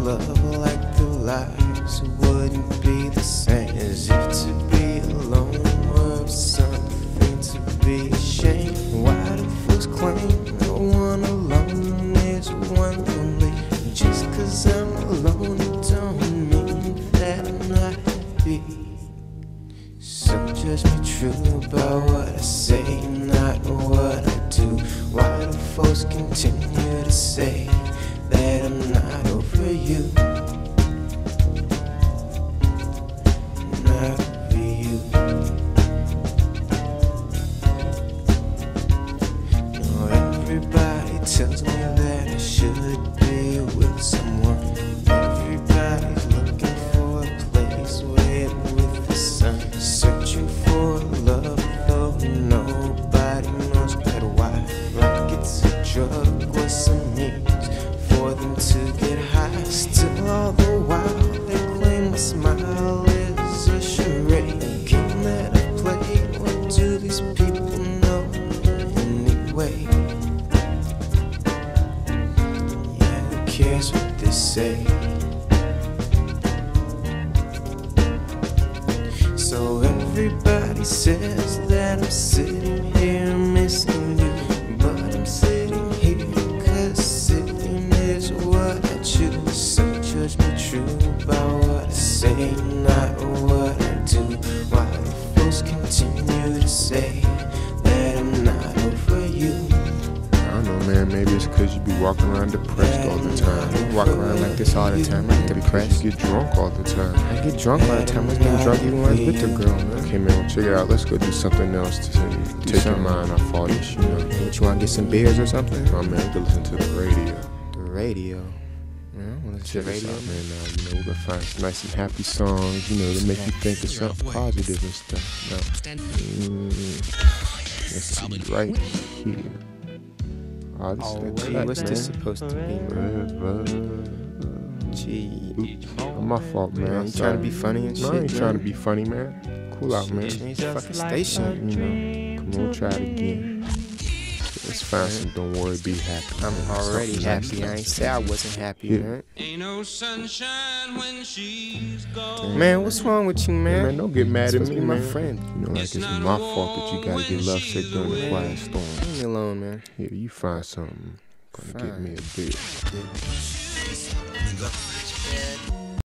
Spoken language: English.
love like the lives wouldn't be the same. As if to be alone were something to be ashamed. Why do folks claim that one alone is one lonely? Just 'cause I'm alone, it don't mean that I'm not happy. So judge me true about what I say, not what I do. Why do folks continue to say that I'm not over you? Not over you. No, everybody tells me that I should be with someone. Everybody's looking for a place with the sun. Searching for love, though nobody knows better why. Like it's a drug, what's it means for them to get high. Still all the while they claim my smile is a charade. The game that I played, what do these people know anyway? Yeah, who cares what they say? So everybody says that I'm sitting here missing you, but I'm sitting here 'cause sitting is what I choose. So judge me true about what I say, not what I do. Why do folks continue to say that I'm not over you? I don't know, man. Maybe it's 'cause you be walking around depressed all the time. You walk around like this all the time. I'm depressed. You get drunk all the time. I get drunk all the time. I was getting drunk even when I was with the girl, man. Okay, man, well, check it out. Let's go do something else to take your mind off all this, you know. What, you want to get some beers or something? Oh, man, we can listen to the radio. The radio. Yeah, I want to Check the this radio. out, man. You know, we're gonna find some nice and happy songs, you know, to make you think of something positive and stuff. Now, let's see, right here. Oh, this is that Wait, track, what's man. this supposed to be? Gee, My fault, man. you trying to be funny and shit? No, I ain't man? trying to be funny, man. Cool out, man. Change that fucking station. You know, come on, try it again. Let's find some Don't Worry, Be Happy. I'm already happy. I ain't say I wasn't happy, Yeah. man. Ain't no sunshine when she's gone. Man, what's wrong with you, Hey, man? man, don't get mad Supposed at to me, be my man. friend. You know, like it's my fault that you gotta get lovesick during the quiet storm. Leave me alone, man. Here, you find something. Gonna get me a beer.